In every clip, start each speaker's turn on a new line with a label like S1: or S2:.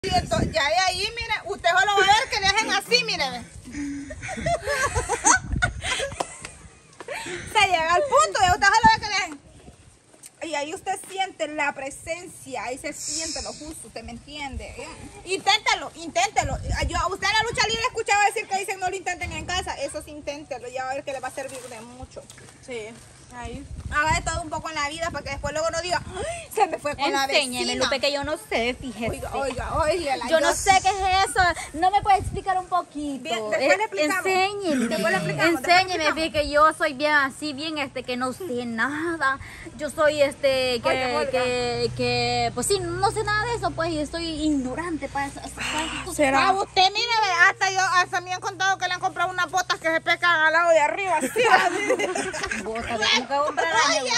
S1: Ya de ahí, mire, usted solo va a ver que le dejen así, mire. Se llega al punto y usted solo ve que le dejen. Y ahí usted siente la presencia, ahí se siente lo justo, ¿usted me entiende? Inténtelo, inténtelo. Yo a usted en la lucha libre he escuchado decir que dicen no lo intenten en casa. Eso sí, inténtelo, ya va a ver que le va a servir de mucho. Sí, ahí. Haga de todo un poco en la vida para que después luego no diga, ¡ay, se me fue con la vecina!
S2: Enséñeme, Lupe, que yo no sé, fíjese.
S1: Oiga.
S2: Yo no sé qué es eso. No me puede explicar un poquito.
S1: Bien, después le explicamos.
S2: Enséñeme.
S1: Después le explicamos,
S2: Enséñeme, fíjese que yo soy bien así, bien que no sé nada. Yo soy que pues sí, no sé nada de eso, pues, y estoy ignorante para eso.
S1: ¿Será? Ah, usted, mire, hasta me han contado que le han comprado unas botas que se pecan al lado de arriba, así.
S2: Botas, tengo que comprar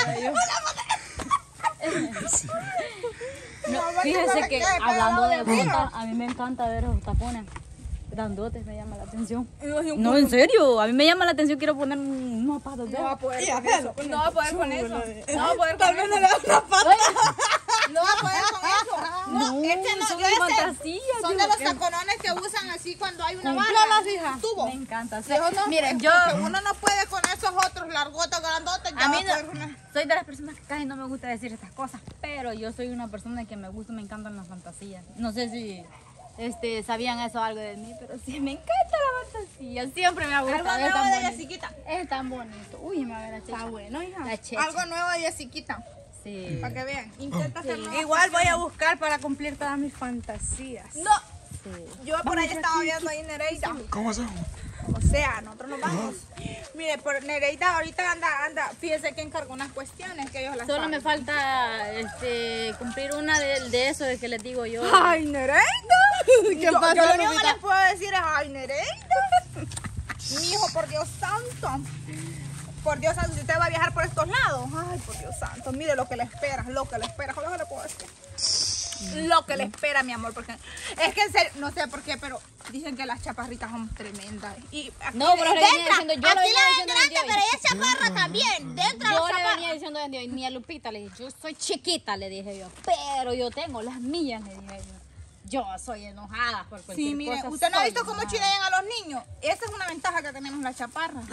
S2: no, fíjese que hablando de botas, a mí me encanta ver los tapones grandotes, me llama la atención. No, en serio, a mí me llama la atención, quiero poner unos zapatos.
S1: No va a poder con eso. No va a poder con eso. No va a poder con
S3: Tal vez no le da una pata.
S1: No va a poder con eso. No, es que no,
S2: son
S1: yo
S2: de
S1: sé.
S2: fantasía.
S1: Son de los taconones que usan así cuando hay una barra. Un tubo.
S2: Me encanta.
S1: Sí, no,
S2: miren, yo
S1: uno no puede con esos otros largotes, grandotes.
S2: A mí no, soy de las personas que casi no me gusta decir estas cosas, pero yo soy una persona que me gusta, me encantan las fantasías. No sé si sabían eso algo de mí, pero sí me encanta la fantasía. Siempre me ha gustado.
S1: Algo nuevo de Jessiquita.
S2: Es tan bonito. Uy, me va a ver la checha.
S1: Está bueno, hija.
S2: La checha.
S1: Algo nuevo de Jessiquita.
S2: Sí.
S1: Para que vean. Intenta hacerlo.
S3: Igual voy a buscar para cumplir todas mis fantasías.
S1: No.
S2: Sí.
S1: Yo por ahí estaba viendo ahí Nereida.
S4: ¿Cómo hacemos?
S1: O sea, nosotros nos vamos. Mire, por Nereida ahorita anda, fíjese que encargó unas cuestiones que ellos las
S2: Solo
S1: saben.
S2: me falta cumplir una de eso de que les digo yo.
S1: ¡Ay, Nereida!
S3: ¿Qué pasa,
S1: yo lo único que
S3: Lupita?
S1: les puedo decir es ¡ay, Nereida! Mi hijo, por Dios santo. Por Dios santo, si usted va a viajar por estos lados. Ay, por Dios santo. Mire lo que le espera, lo que le espera. ¿Cómo le puedo decir? Lo que le espera, mi amor, porque es que en serio, no sé por qué, pero dicen que las chaparritas son tremendas. Y aquí,
S2: No, pero le venía diciendo, yo lo
S1: aquí
S2: venía
S1: la ven
S2: diciendo
S1: grande,
S2: desde hoy.
S1: pero ella es chaparra también. Dentro de
S2: Yo
S1: los
S2: le
S1: chaparras.
S2: venía diciendo desde hoy, ni a Lupita le dije, yo soy chiquita, le dije yo, pero yo tengo las mías, le dije yo. Yo soy enojada por cualquier
S1: Sí, mire,
S2: cosa.
S1: usted no ha
S2: soy
S1: visto cómo
S2: enojada.
S1: chilean a los niños. Esa es una ventaja que tenemos las chaparras.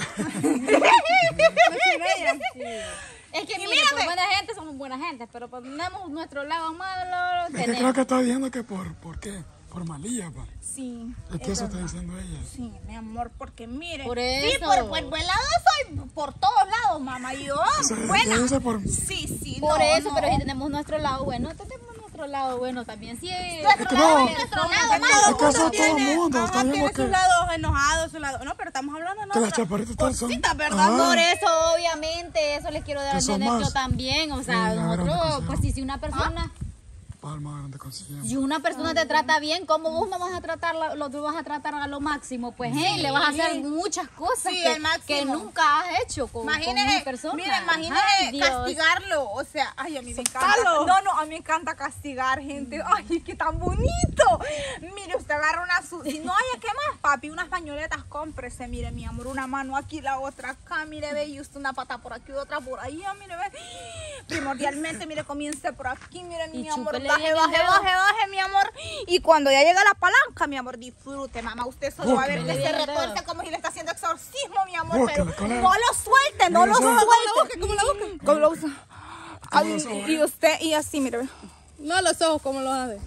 S2: Es que
S1: Y
S2: mire,
S1: mírame.
S2: por buena gente somos buena gente, pero cuando tenemos nuestro lado malo,
S4: Es que creo
S2: tenemos.
S4: que está diciendo que ¿por qué? Por malía, pa.
S1: Sí.
S4: Es que eso está diciendo ella.
S1: Sí, mi amor, porque mire.
S2: Por
S1: Sí,
S2: eso.
S1: por buen lado soy por todos lados, mamá. Y yo,
S4: Eso es
S1: buena.
S4: que dice por-
S1: Sí,
S2: Por
S1: no,
S2: eso,
S1: no.
S2: pero si tenemos nuestro lado bueno, tenemos nuestro lado bueno también. Sí,
S1: Nuestro
S4: que
S1: lado
S4: no.
S1: y nuestro lado
S4: Es que
S1: malo.
S4: eso es todo el mundo. Está
S3: Ajá,
S4: viendo
S3: tiene
S4: que,
S3: sus lados enojados, sus lados. No, pero estamos hablando de
S4: que las chaparritas están son.
S3: cositas, ¿verdad?
S4: Ajá.
S2: por eso, obviamente, eso les quiero dar a
S4: Que son
S2: entender yo
S4: más.
S2: también. O sea,
S4: Sí, la verdad,
S2: nosotros,
S4: que
S2: pues
S4: sí.
S2: si una persona...
S4: Palma grande consiguiendo.
S2: Si una persona te trata bien, ¿cómo vos no vas a tratar tú vas a tratar a lo máximo? Pues le vas a hacer muchas cosas
S1: Sí,
S2: que,
S1: el máximo.
S2: que nunca has hecho con una persona.
S1: Mire, imagínese
S2: Ay, Dios.
S1: castigarlo. O sea, ay, a mí me encanta.
S3: Soltarlo.
S1: No, a mí me encanta castigar gente. Ay, qué tan bonito. Mire, usted agarra si no hay, ¿qué más, papi? Unas pañoletas, cómprese, mire, mi amor, una mano aquí, la otra acá, mire, ve, y usted una pata por aquí, otra por ahí, mire, ve. Primordialmente, mire, comience por aquí, mire, mi amor,
S2: chúpele
S1: baje,
S2: bien el
S1: baje,
S2: dedo.
S1: baje, mi amor. Y cuando ya llega la palanca, mi amor, disfrute, mamá. Usted solo va a ver que
S2: Chúpele
S1: se
S2: bien el dedo.
S1: retorce como si le está haciendo exorcismo, mi amor.
S4: Búsquele,
S1: Pero
S4: con él.
S1: no lo suelte, no lo
S4: Mira,
S1: suelte. ¿Cómo lo busca? ¿Cómo lo usa?
S4: ¿Cómo los ojos,
S1: Y usted, y así, mire.
S3: No los ojos, como los hace.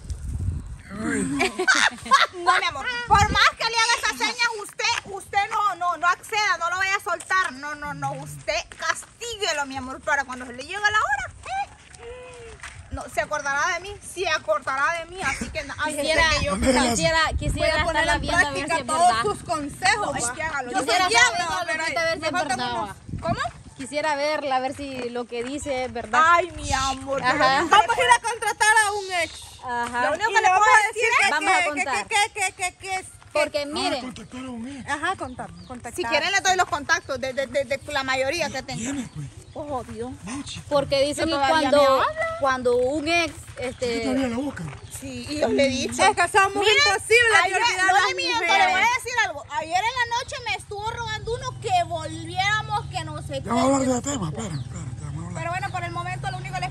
S1: No, mi amor. Por más que le haga esas señas, usted no acceda, no lo vaya a soltar. No. Usted castíguelo, mi amor, para cuando se le llegue la hora. No, se acordará de mí, se acordará de mí, así que ay,
S2: Quisiera,
S1: que yo
S2: quisiera
S3: Voy a poner
S2: estarla
S3: en
S2: viendo a ver si
S3: práctica
S2: es
S3: todos
S2: verdad.
S3: sus consejos.
S1: Ay, que hágalo.
S3: Yo
S2: Quisiera
S3: soy
S2: estar
S3: diablo,
S2: viendo a
S3: pero
S2: Lupita a ver si
S3: me
S2: es
S3: faltan
S2: verdad.
S3: unos-
S1: ¿Cómo?
S2: Quisiera verla, a ver si lo que dice es verdad.
S1: Ay, mi amor.
S2: Ajá.
S1: Pero
S3: Vamos a ir a contratar a un ex.
S2: Ajá.
S1: Lo único
S3: Y
S1: que le
S3: vamos
S1: puedo
S3: a
S1: decir
S3: decir
S1: es
S2: Vamos a contar.
S3: que es.
S2: Porque miren,
S4: Contactar a un ex.
S3: Ajá, contactar.
S1: si quieren le doy los contactos de la mayoría que tengo.
S4: Tiene, pues.
S1: Obvio.
S4: Mucho.
S2: porque dicen que
S1: todavía
S2: cuando un ex,
S4: Todavía la buscan.
S1: Sí, y yo le he dicho.
S3: Es que somos
S1: Mira,
S3: imposibles de
S1: ayer,
S3: olvidar
S1: no
S3: las
S1: le miento, le voy a
S3: mujeres.
S1: decir algo. Ayer en la noche me estuvo rogando uno que volviéramos, que no sé qué.
S4: Ya vamos a hablar de tema. Espera, vamos a hablar.
S1: Pero bueno, por el momento lo único que les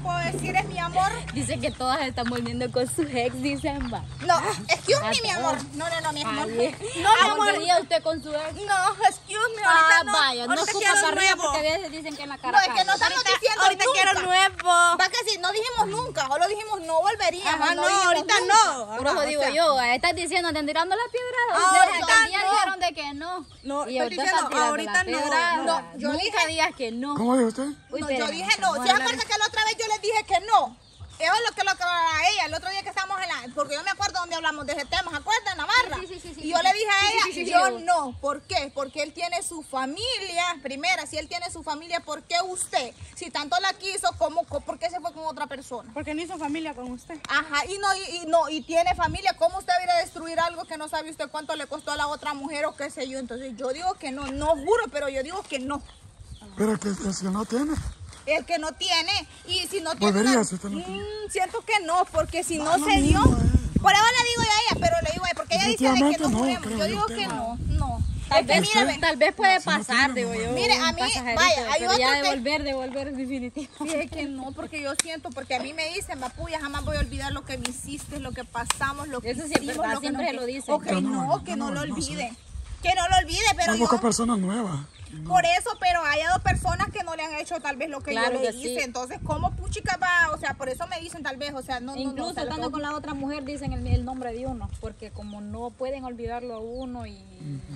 S1: puedo decir es mi amor.
S2: Dice que todas están volviendo con su ex, dicen, va.
S1: No, excuse me, mi amor. No, mi amor.
S2: Ay,
S1: No, mi amor.
S2: ¿volvería usted con su ex?
S1: No, excuse me, ahorita no.
S2: Vaya, no
S1: Ahorita
S2: ocupa
S1: quiero
S2: para arriba
S1: nuevo.
S2: porque a veces dicen que en la cara
S1: No, es que
S2: cae.
S1: no estamos diciendo
S3: Ahorita
S1: nunca.
S3: quiero nuevo.
S1: Va que sí, no dijimos nunca, solo dijimos no volveríamos.
S3: Ajá, no,
S1: dijimos
S3: ahorita
S1: nunca.
S3: no.
S2: Por eso
S3: Ajá,
S2: digo
S3: o sea,
S2: yo, estás diciendo, están tirando la piedra.
S1: Ahorita
S2: Ustedes ya
S1: no.
S2: dijeron de que no.
S3: No,
S2: y
S3: estoy
S2: ahorita
S3: diciendo,
S2: están tirando
S3: ahorita
S2: la
S3: no.
S2: piedra.
S1: No, yo
S2: Nunca
S1: dije-
S2: digas que no.
S4: ¿Cómo dijo usted?
S2: Uy,
S1: No,
S2: espérame,
S1: yo dije no.
S2: vamos
S1: ¿Se
S2: a hablar
S1: acuerdan que la otra vez yo les dije que no? Eso es lo que a ella, el otro día que estábamos en la... Porque yo me acuerdo donde hablamos de ese tema, ¿se acuerdan? Navarra.
S2: Sí.
S1: Y yo le dije a ella,
S2: sí.
S1: yo no. ¿Por qué? Porque él tiene su familia. Primera, si él tiene su familia, ¿por qué usted? Si tanto la quiso, ¿por qué se fue con otra persona?
S3: Porque no hizo familia con usted.
S1: Ajá, y tiene familia. ¿Cómo usted va a ir a destruir algo que no sabe usted cuánto le costó a la otra mujer o qué sé yo? Entonces yo digo que no, no juro, pero yo digo que no.
S4: Pero que si no tiene.
S1: El que no tiene, y si no tiene...
S4: ¿Volvería si usted no tiene?
S1: Siento que no, porque si no
S4: lo
S1: se dio...
S4: mismo,
S1: Por eso le digo yo a ella, pero le digo a ella, porque ella dice de que no
S4: Definitivamente no,
S1: juremos.
S4: creo
S1: Yo
S4: yo
S1: digo
S4: que
S1: que
S4: no.
S1: no.
S2: Tal vez,
S1: míreme.
S2: tal vez puede
S4: Si no
S2: pasar,
S4: tiene,
S2: digo yo.
S1: Mire, a
S2: un
S1: mí,
S2: pasajerito,
S1: vaya, hay
S2: pero ya
S1: otro que-
S2: devolver es definitivo.
S1: Fíjate que no, porque yo siento, porque a mí me dicen, Mapuya, jamás voy a olvidar lo que me hiciste, lo que pasamos, lo que
S2: Eso sí es
S1: hicimos,
S2: verdad,
S1: lo que
S2: siempre
S1: no-
S2: lo dicen.
S1: Ok,
S4: Que no,
S1: que no lo
S4: no sé.
S1: olvide. Que no lo olvide, pero
S4: Hay
S1: yo...
S4: buscar personas nuevas. y no.
S1: Por eso, pero hay dos personas que no le han hecho tal vez lo que
S2: Claro
S1: yo le
S2: que
S1: hice.
S2: sí.
S1: Entonces, ¿cómo puchica va? O sea, por eso me dicen tal vez, o sea, no.
S2: Incluso
S1: o sea,
S2: estando con la otra mujer dicen el nombre de uno, porque como no pueden olvidarlo a uno y...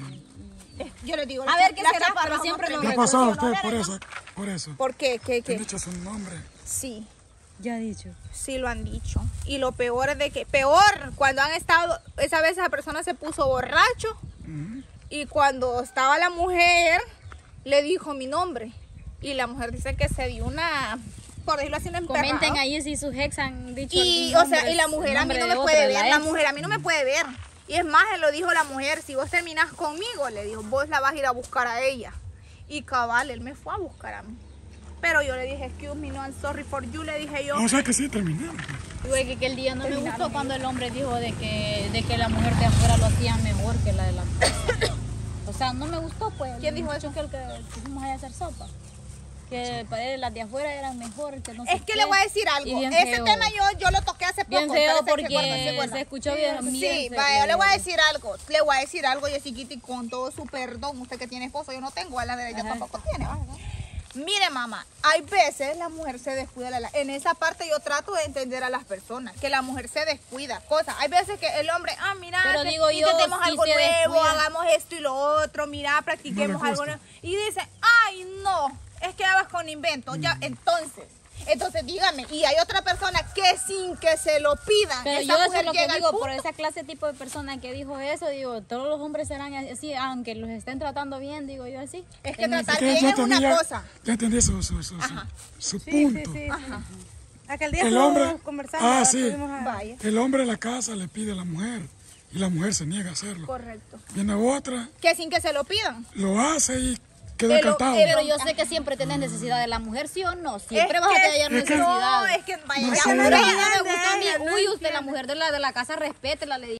S1: Yo les digo,
S2: A ver, ¿qué
S1: las
S2: será?
S1: chaparras
S2: Pero
S1: son
S2: siempre lo
S4: ¿Qué ha
S1: tremendas.
S4: pasado a
S1: Yo no
S4: usted
S1: veré,
S4: por
S1: ¿no?
S4: eso? Por eso.
S1: ¿Por qué? ¿Qué?
S4: ¿Te han dicho su nombre?
S1: Sí,
S2: Ya he dicho.
S1: sí lo han dicho. Y lo peor es de que, peor, cuando han estado, esa vez esa persona se puso borracho y cuando estaba la mujer, le dijo mi nombre. Y la mujer dice que se dio una, por decirlo así, una emperrada.
S2: Comenten ahí si sus ex han dicho
S1: Y,
S2: algún
S1: o sea,
S2: nombre,
S1: y la mujer a mí
S2: nombre
S1: no
S2: de
S1: me
S2: otra,
S1: puede
S2: de
S1: ver, la
S2: ex.
S1: mujer a mí no me puede ver. Y es más, él lo dijo la mujer, si vos terminás conmigo, le dijo, vos la vas a ir a buscar a ella. Y cabal, él me fue a buscar a mí. Pero yo le dije, excuse me, no, I'm sorry for you, le dije yo.
S4: O sea que sí, terminaron.
S2: Güey, que el día no me gustó cuando el hombre dijo de que la mujer de afuera lo hacía mejor que la de la casa. O sea, no me gustó, pues.
S1: ¿Quién dijo
S2: eso? Que el que fuimos allá a hacer sopa. Que para él las de afuera eran mejor, que no sé
S1: Es que
S2: qué.
S1: le voy a decir algo.
S2: Y bien
S1: Ese
S2: feo.
S1: tema yo lo toqué hace poco.
S2: Bien feo
S1: parece que
S2: porque
S1: acuerda.
S2: se escuchó bien.
S1: Sí,
S2: bien feo.
S1: vaya, yo le voy a decir algo. Le voy a decir algo, Jessiquita, y con todo su perdón, usted que tiene esposo, yo no tengo, a la de ella
S2: Ajá.
S1: tampoco tiene. ¿va? Mire, mamá, hay veces la mujer se descuida. En esa parte yo trato de entender a las personas, que la mujer se descuida. Cosas. Hay veces que el hombre, mira,
S2: Pero digo yo,
S1: intentemos
S2: si
S1: algo
S2: se
S1: nuevo,
S2: descuida.
S1: hagamos esto y lo otro, mira, practiquemos
S4: No le
S1: algo
S4: gusta.
S1: nuevo. Y dice, ay, no, es que ya vas con inventos. Ya, entonces dígame, y hay otra persona que sin que se lo pidan,
S2: Pero
S1: esa
S2: yo eso
S1: mujer
S2: es lo que
S1: llega al
S2: digo,
S1: punto.
S2: por esa clase tipo de persona que dijo eso, digo, todos los hombres serán así, aunque los estén tratando bien, digo yo así.
S1: Es que
S2: En mi
S1: tratar
S4: Que
S1: bien
S4: ya
S1: es una
S4: entendí,
S1: cosa.
S4: ya entendí su punto.
S3: Sí. Aquel día
S4: El
S3: estuvimos
S4: hombre,
S3: conversando.
S4: sí,
S3: estuvimos a-
S1: Vaya,
S4: el hombre en la casa le pide a la mujer y la mujer se niega a hacerlo.
S1: correcto.
S4: Viene otra,
S1: Que sin que se lo pidan.
S4: lo hace y queda
S1: Pero-
S4: encantado.
S2: Pero yo sé que siempre tenés necesidad de la mujer, ¿sí o no? Siempre vas a tener necesidad.
S1: No, es que vaya,
S4: No
S1: ya
S4: sé.
S1: una
S2: Pero
S1: vez
S2: ella
S1: ya
S2: no me
S1: me
S2: gustó a mí.
S3: entiende, no
S2: Uy, usted la mujer de la casa, respétela, le